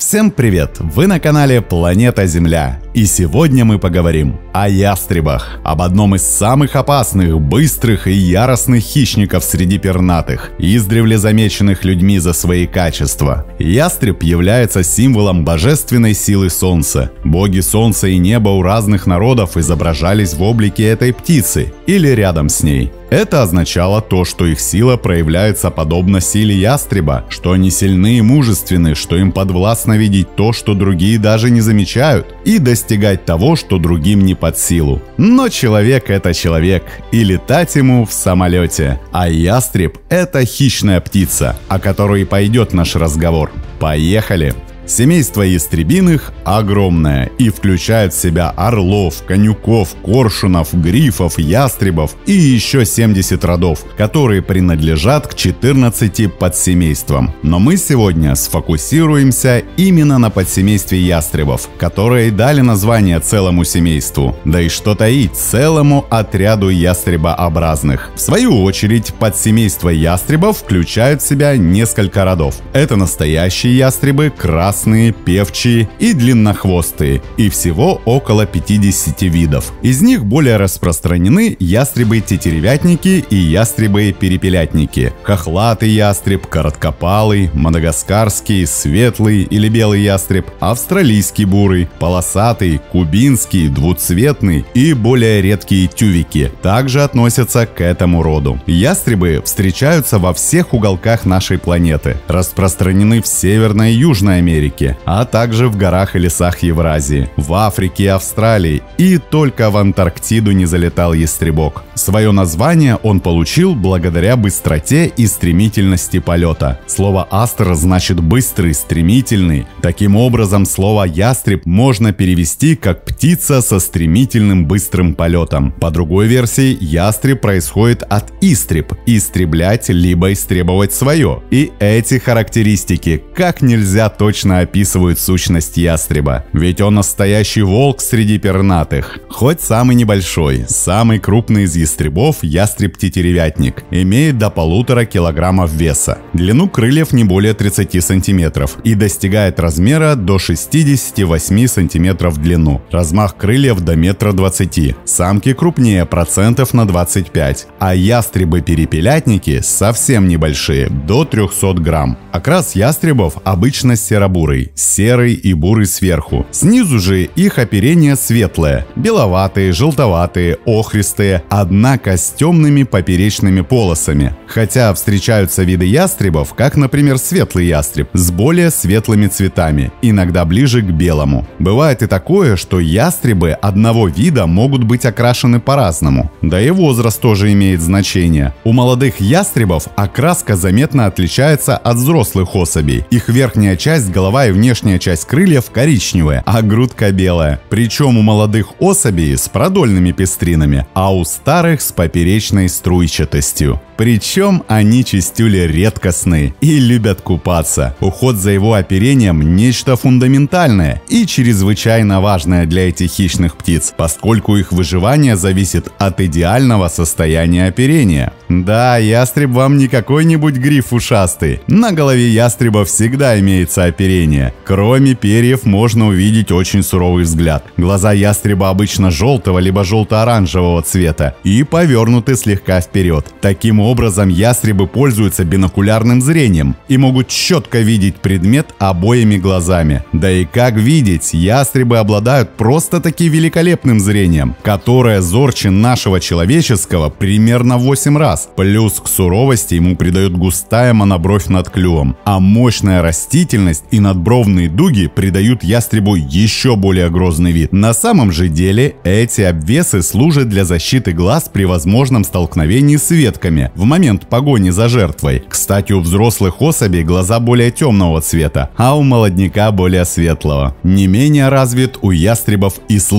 Всем привет! Вы на канале Планета Земля. И сегодня мы поговорим о ястребах. Об одном из самых опасных, быстрых и яростных хищников среди пернатых, издревле замеченных людьми за свои качества. Ястреб является символом божественной силы Солнца. Боги Солнца и неба у разных народов изображались в облике этой птицы или рядом с ней. Это означало то, что их сила проявляется подобно силе ястреба, что они сильны и мужественны, что им подвластно видеть то, что другие даже не замечают, и достигать того, что другим не под силу. Но человек — это человек, и летать ему в самолете. А ястреб — это хищная птица, о которой пойдет наш разговор. Поехали! Семейство ястребиных огромное и включает в себя орлов, конюков, коршунов, грифов, ястребов и еще 70 родов, которые принадлежат к 14 подсемействам. Но мы сегодня сфокусируемся именно на подсемействе ястребов, которые дали название целому семейству, да и что таить, целому отряду ястребообразных. В свою очередь, подсемейство ястребов включает в себя несколько родов. Это настоящие ястребы, красные, певчие и длиннохвостые, и всего около 50 видов. Из них более распространены ястребы-тетеревятники и ястребы-перепелятники. Хохлатый ястреб, короткопалый, мадагаскарский, светлый или белый ястреб, австралийский бурый, полосатый, кубинский, двуцветный и более редкие тювики также относятся к этому роду. Ястребы встречаются во всех уголках нашей планеты, распространены в Северной и Южной Америке, а также в горах и лесах Евразии, в Африке и Австралии, и только в Антарктиду не залетал ястребок. Свое название он получил благодаря быстроте и стремительности полета. Слово «астр» значит «быстрый», «стремительный». Таким образом, слово «ястреб» можно перевести как «птица со стремительным быстрым полетом». По другой версии, ястреб происходит от истреб – истреблять либо истребовать свое. И эти характеристики как нельзя точно описывают сущность ястреба, ведь он настоящий волк среди пернатых. Хоть самый небольшой, самый крупный из ястребов, ястреб-тетеревятник, имеет до 1,5 килограммов веса, длину крыльев не более 30 сантиметров и достигает размера до 68 сантиметров в длину, размах крыльев до 1,20 м, самки крупнее процентов на 25, а ястребы-перепелятники совсем небольшие, до 300 грамм. Окрас ястребов обычно серо-бурый, серый и бурый сверху. Снизу же их оперение светлое, беловатые, желтоватые, охристые, однако с темными поперечными полосами. Хотя встречаются виды ястребов, как, например, светлый ястреб, с более светлыми цветами, иногда ближе к белому. Бывает и такое, что ястребы одного вида могут быть окрашены по-разному. Да и возраст тоже имеет значение. У молодых ястребов окраска заметно отличается от взрослых особей. Их верхняя часть, голова и внешняя часть крыльев коричневая, а грудка белая. Причем у молодых особей с продольными пестринами, а у старых с поперечной струйчатостью. Причем они чистюли редкостные и любят купаться. Уход за его оперением – нечто фундаментальное и чрезвычайно важное для этих хищных птиц, поскольку их выживание зависит от идеального состояния оперения. Да, ястреб вам не какой-нибудь гриф ушастый. На голове ястреба всегда имеется оперение. Кроме перьев можно увидеть очень суровый взгляд. Глаза ястреба обычно желтого либо желто-оранжевого цвета и повернуты слегка вперед. Таким образом, ястребы пользуются бинокулярным зрением и могут четко видеть предмет обоими глазами. Да и как видеть, ястребы обладают просто-таки великолепным зрением, которое зорче нашего человеческого примерно в 8 раз. Плюс к суровости ему придает густая монобровь над клювом, а мощная растительность и надбровные дуги придают ястребу еще более грозный вид. На самом же деле, эти обвесы служат для защиты глаз при возможном столкновении с ветками в момент погони за жертвой. Кстати, у взрослых особей глаза более темного цвета, а у молодняка более светлого. Не менее развит у ястребов и слух.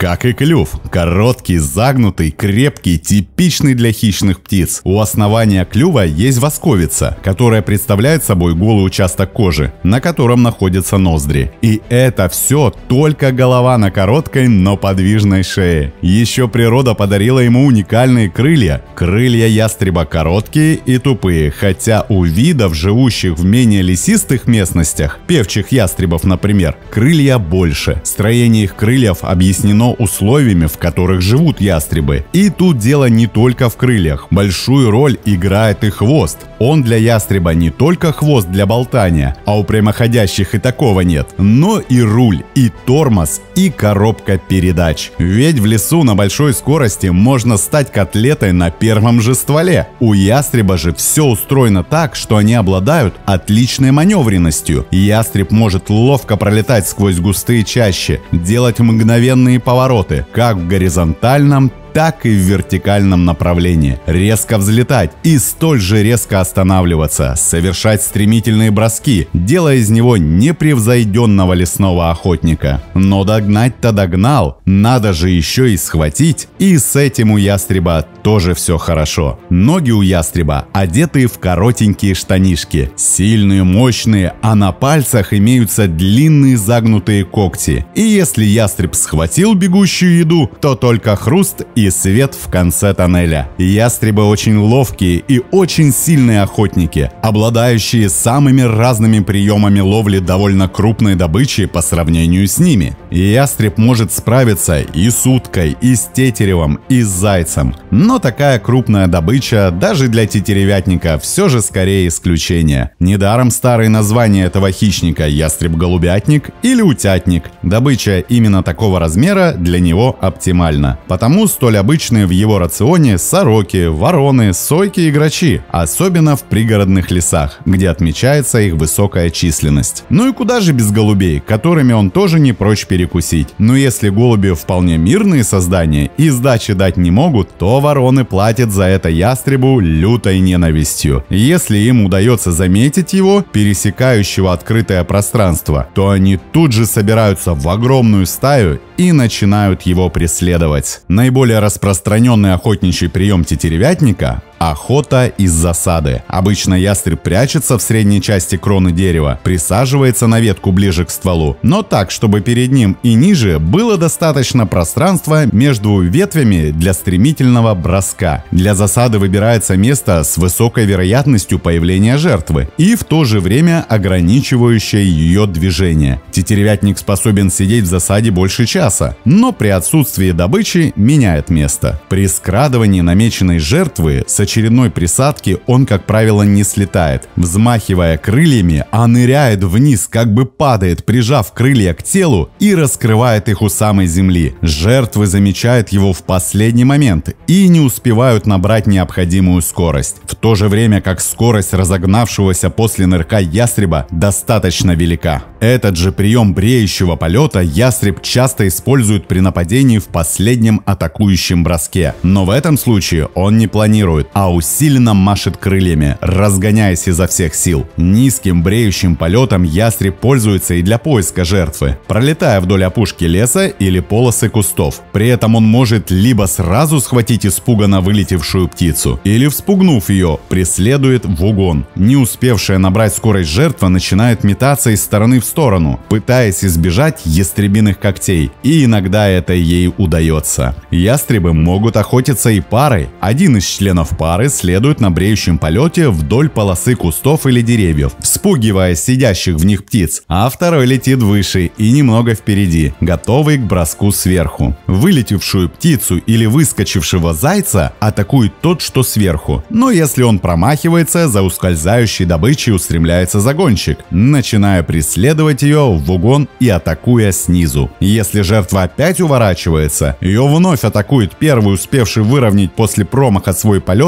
как и клюв. Короткий, загнутый, крепкий, типичный для хищных птиц. У основания клюва есть восковица, которая представляет собой голый участок кожи, на котором находятся ноздри. И это все только голова на короткой, но подвижной шее. Еще природа подарила ему уникальные крылья. Крылья ястреба короткие и тупые, хотя у видов, живущих в менее лесистых местностях, певчих ястребов, например, крылья больше. Строение их крыльев объяснено условиями, в которых живут ястребы. И тут дело не только в крыльях. Большую роль играет и хвост. Он для ястреба не только хвост для болтания, а у прямоходящих и такого нет, но и руль, и тормоз, и коробка передач. Ведь в лесу на большой скорости можно стать котлетой на первом же стволе. У ястреба же все устроено так, что они обладают отличной маневренностью. Ястреб может ловко пролетать сквозь густые чащи, делать мгновенные повороты, как в горизонтальном, так и в вертикальном направлении, резко взлетать и столь же резко останавливаться, совершать стремительные броски, делая из него непревзойденного лесного охотника. Но догнать-то догнал, надо же еще и схватить, и с этим у ястреба тоже все хорошо. Ноги у ястреба одеты в коротенькие штанишки, сильные, мощные, а на пальцах имеются длинные загнутые когти. И если ястреб схватил бегущую еду, то только хруст и свет в конце тоннеля. Ястребы очень ловкие и очень сильные охотники, обладающие самыми разными приемами ловли довольно крупной добычи по сравнению с ними. Ястреб может справиться и с уткой, и с тетеревом, и с зайцем. Но такая крупная добыча даже для тетеревятника все же скорее исключение. Недаром старые названия этого хищника — ястреб-голубятник или утятник. Добыча именно такого размера для него оптимальна. Потому столь обычные в его рационе сороки, вороны, сойки и грачи, особенно в пригородных лесах, где отмечается их высокая численность. Ну и куда же без голубей, которыми он тоже не прочь перекусить. Но если голуби вполне мирные создания и сдачи дать не могут, то вороны платят за это ястребу лютой ненавистью. Если им удается заметить его, пересекающего открытое пространство, то они тут же собираются в огромную стаю и начинают его преследовать. Наиболее распространенный охотничий прием тетеревятника — охота из засады. Обычно ястреб прячется в средней части кроны дерева, присаживается на ветку ближе к стволу, но так, чтобы перед ним и ниже было достаточно пространства между ветвями для стремительного броска. Для засады выбирается место с высокой вероятностью появления жертвы и в то же время ограничивающее ее движение. Тетеревятник способен сидеть в засаде больше часа, но при отсутствии добычи меняет место. При скрадывании намеченной жертвы с очередной присадки он, как правило, не слетает. Взмахивая крыльями, а ныряет вниз, как бы падает, прижав крылья к телу и раскрывает их у самой земли. Жертвы замечают его в последний момент и не успевают набрать необходимую скорость. В то же время как скорость разогнавшегося после нырка ястреба достаточно велика. Этот же прием бреющего полета ястреб часто использует при нападении в последнем атакующем броске. Но в этом случае он не планирует, а усиленно машет крыльями, разгоняясь изо всех сил. Низким бреющим полетом ястреб пользуется и для поиска жертвы, пролетая вдоль опушки леса или полосы кустов. При этом он может либо сразу схватить испуганно вылетевшую птицу, или, вспугнув ее, преследует в угон. Не успевшая набрать скорость жертва начинает метаться из стороны в сторону, пытаясь избежать ястребиных когтей, и иногда это ей удается. Ястребы могут охотиться и парой. Один из членов пары следует на бреющем полете вдоль полосы кустов или деревьев, вспугивая сидящих в них птиц, а второй летит выше и немного впереди, готовый к броску сверху. Вылетевшую птицу или выскочившего зайца атакует тот, что сверху, но если он промахивается, за ускользающей добычей устремляется загонщик, начиная преследовать ее в угон и атакуя снизу. Если жертва опять уворачивается, ее вновь атакует первый, успевший выровнять после промаха свой полет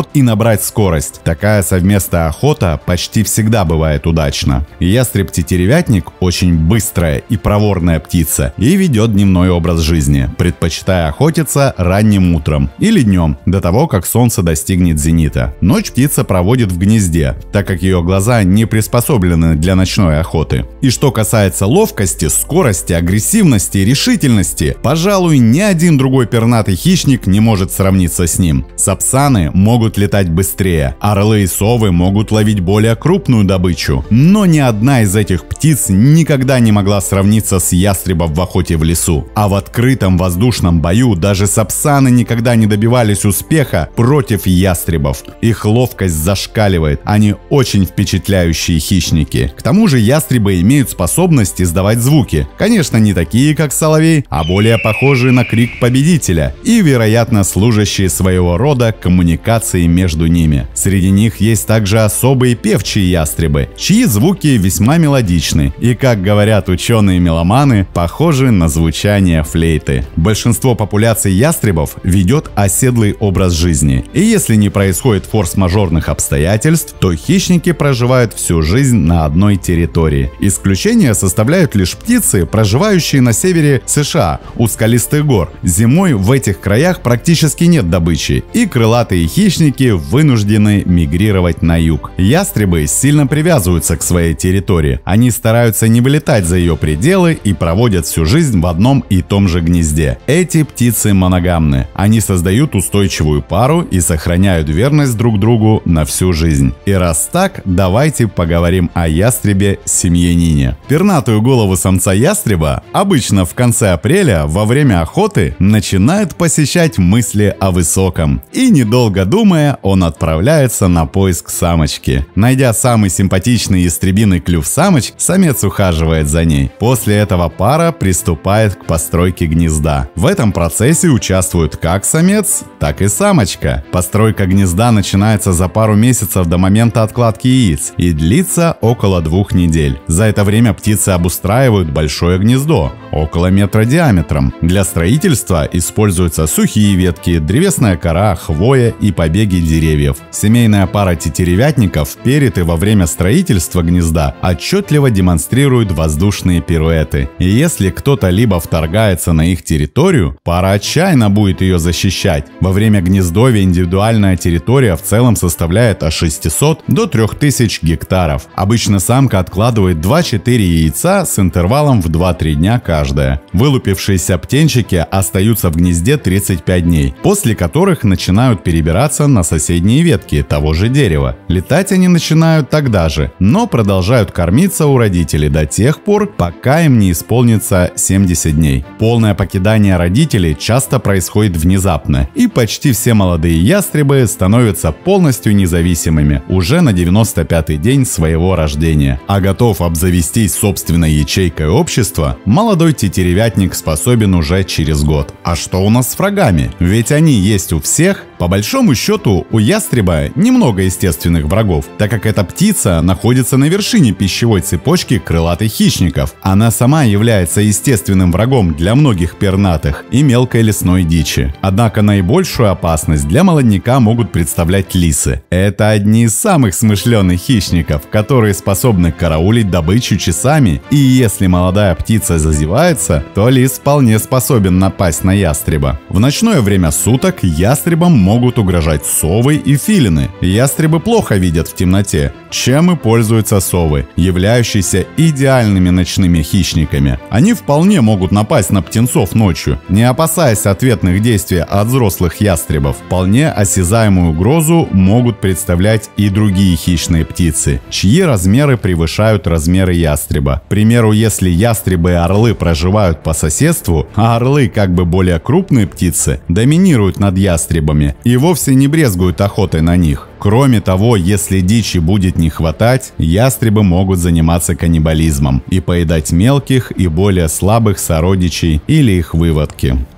вперед и набрать скорость. Такая совместная охота почти всегда бывает удачна. Ястреб-тетеревятник очень быстрая и проворная птица и ведет дневной образ жизни, предпочитая охотиться ранним утром или днем, до того, как солнце достигнет зенита. Ночь птица проводит в гнезде, так как ее глаза не приспособлены для ночной охоты. И что касается ловкости, скорости, агрессивности и решительности, пожалуй, ни один другой пернатый хищник не может сравниться с ним. Сапсаны могут летать быстрее, орлы и совы могут ловить более крупную добычу, но ни одна из этих птиц никогда не могла сравниться с ястребом в охоте в лесу. А в открытом воздушном бою даже сапсаны никогда не добивались успеха против ястребов. Их ловкость зашкаливает, они очень впечатляющие хищники. К тому же ястребы имеют способность издавать звуки. Конечно, не такие, как соловей, а более похожие на крик победителя и, вероятно, служащие своего рода коммуникацией между ними. Среди них есть также особые певчие ястребы, чьи звуки весьма мелодичны и, как говорят ученые-меломаны, похожи на звучание флейты. Большинство популяций ястребов ведет оседлый образ жизни, и если не происходит форс-мажорных обстоятельств, то хищники проживают всю жизнь на одной территории. Исключение составляют лишь птицы, проживающие на севере США, у скалистых гор. Зимой в этих краях практически нет добычи, и крылатые хищники вынуждены мигрировать на юг. Ястребы сильно привязываются к своей территории. Они стараются не вылетать за ее пределы и проводят всю жизнь в одном и том же гнезде. Эти птицы моногамны. Они создают устойчивую пару и сохраняют верность друг другу на всю жизнь. И раз так, давайте поговорим о ястребе-семьянине. Пернатую голову самца ястреба обычно в конце апреля во время охоты начинают посещать мысли о высоком. И недолго думая, он отправляется на поиск самочки. Найдя самый симпатичный ястребиный клюв самочки, самец ухаживает за ней. После этого пара приступает к постройке гнезда. В этом процессе участвуют как самец, так и самочка. Постройка гнезда начинается за пару месяцев до момента откладки яиц и длится около 2 недель. За это время птицы обустраивают большое гнездо, около метра диаметром. Для строительства используются сухие ветки, древесная кора, хвоя и побеги деревьев. Семейная пара тетеревятников перед и во время строительства гнезда отчетливо демонстрирует воздушные пируэты. И если кто-то либо вторгается на их территорию, пара отчаянно будет ее защищать. Во время гнездовья индивидуальная территория в целом составляет от 600 до 3000 гектаров. Обычно самка откладывает 2-4 яйца с интервалом в 2-3 дня каждая. Вылупившиеся птенчики остаются в гнезде 35 дней, после которых начинают перебираться на соседние ветки того же дерева. Летать они начинают тогда же, но продолжают кормиться у родителей до тех пор, пока им не исполнится 70 дней. Полное покидание родителей часто происходит внезапно, и почти все молодые ястребы становятся полностью независимыми уже на 95-й день своего рождения. А готов обзавестись собственной ячейкой общества, молодой тетеревятник способен уже через год. А что у нас с врагами? Ведь они есть у всех. По большому счету, у ястреба немного естественных врагов, так как эта птица находится на вершине пищевой цепочки крылатых хищников. Она сама является естественным врагом для многих пернатых и мелкой лесной дичи. Однако наибольшую опасность для молодняка могут представлять лисы. Это одни из самых смышленых хищников, которые способны караулить добычу часами, и если молодая птица зазевается, то лис вполне способен напасть на ястреба. В ночное время суток ястребам могут угрожать совы и филины. Ястребы плохо видят в темноте, чем и пользуются совы, являющиеся идеальными ночными хищниками. Они вполне могут напасть на птенцов ночью, не опасаясь ответных действий от взрослых ястребов. Вполне осязаемую угрозу могут представлять и другие хищные птицы, чьи размеры превышают размеры ястреба. К примеру, если ястребы и орлы проживают по соседству, а орлы, как бы более крупные птицы, доминируют над ястребами и вовсе не брезгуют охотой на них. Кроме того, если дичи будет не хватать, ястребы могут заниматься каннибализмом и поедать мелких и более слабых сородичей или их выводки.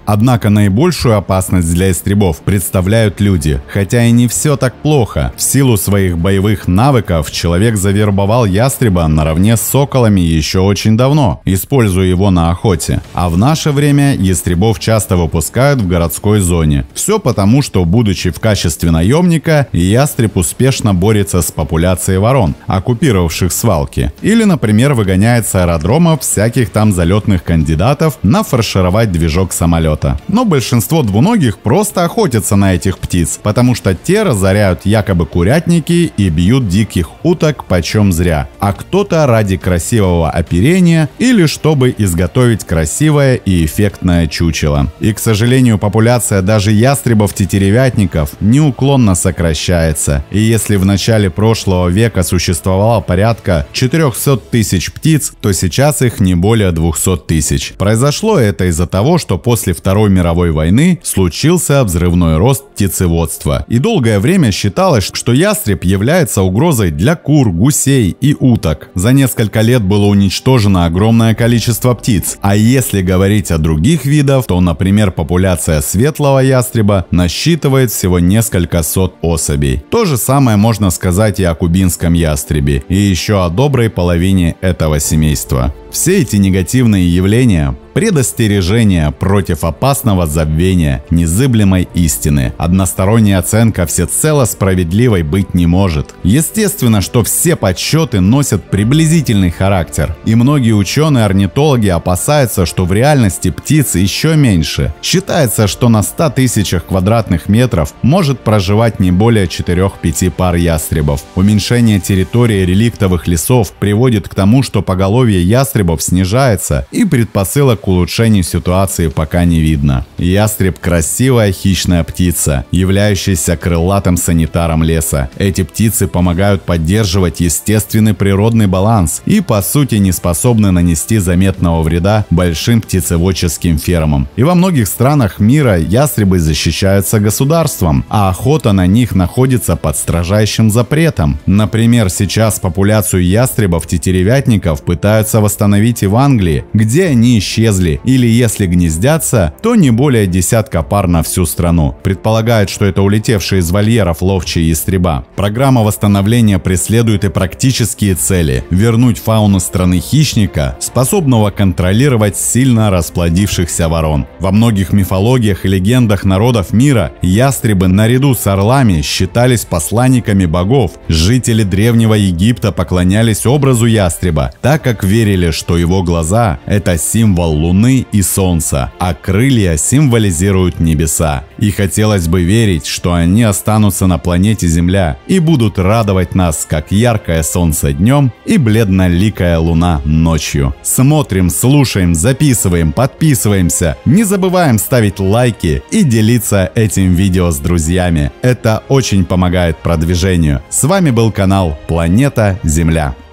Однако наибольшую опасность для ястребов представляют люди, хотя и не все так плохо. В силу своих боевых навыков человек завербовал ястреба наравне с соколами еще очень давно, используя его на охоте. А в наше время ястребов часто выпускают в городской зоне. Все потому, что, будучи в качестве наемника, ястреб успешно борется с популяцией ворон, оккупировавших свалки. Или, например, выгоняет с аэродромов всяких там залетных кандидатов нафаршировать движок самолета. Но большинство двуногих просто охотятся на этих птиц, потому что те разоряют якобы курятники и бьют диких уток почем зря. А кто-то ради красивого оперения или чтобы изготовить красивое и эффектное чучело. И, к сожалению, популяция даже ястребов-тетеревятников неуклонно сокращается. И если в начале прошлого века существовало порядка 400 тысяч птиц, то сейчас их не более 200 тысяч. Произошло это из-за того, что после Второй мировой войны случился взрывной рост птицеводства. И долгое время считалось, что ястреб является угрозой для кур, гусей и уток. За несколько лет было уничтожено огромное количество птиц. А если говорить о других видах, то, например, популяция светлого ястреба насчитывает всего несколько сот особей. То же самое можно сказать и о кубинском ястребе, и еще о доброй половине этого семейства. Все эти негативные явления – предостережение против опасного забвения незыблемой истины. Односторонняя оценка всецело справедливой быть не может. Естественно, что все подсчеты носят приблизительный характер. И многие ученые-орнитологи опасаются, что в реальности птиц еще меньше. Считается, что на 100 тысячах квадратных метров может проживать не более 4-5 пар ястребов. Уменьшение территории реликтовых лесов приводит к тому, что поголовье ястребов снижается, и предпосылок к улучшению ситуации пока не видно. Ястреб – красивая хищная птица, являющаяся крылатым санитаром леса. Эти птицы помогают поддерживать естественный природный баланс и по сути не способны нанести заметного вреда большим птицеводческим фермам. И во многих странах мира ястребы защищаются государством, а охота на них находится под строжайшим запретом. Например, сейчас популяцию ястребов-тетеревятников пытаются восстановить и в Англии, где они исчезли, или если гнездятся, то не более десятка пар на всю страну. Предполагают, что это улетевшие из вольеров ловчие ястреба. Программа восстановления преследует и практические цели – вернуть фауну страны хищника, способного контролировать сильно расплодившихся ворон. Во многих мифологиях и легендах народов мира ястребы наряду с орлами считались посланниками богов. Жители древнего Египта поклонялись образу ястреба, так как верили, что его глаза – это символ Луны и Солнца, а крылья символизируют небеса. И хотелось бы верить, что они останутся на планете Земля и будут радовать нас, как яркое солнце днем и бледноликая луна ночью. Смотрим, слушаем, записываем, подписываемся. Не забываем ставить лайки и делиться этим видео с друзьями. Это очень помогает продвижению. С вами был канал Планета Земля.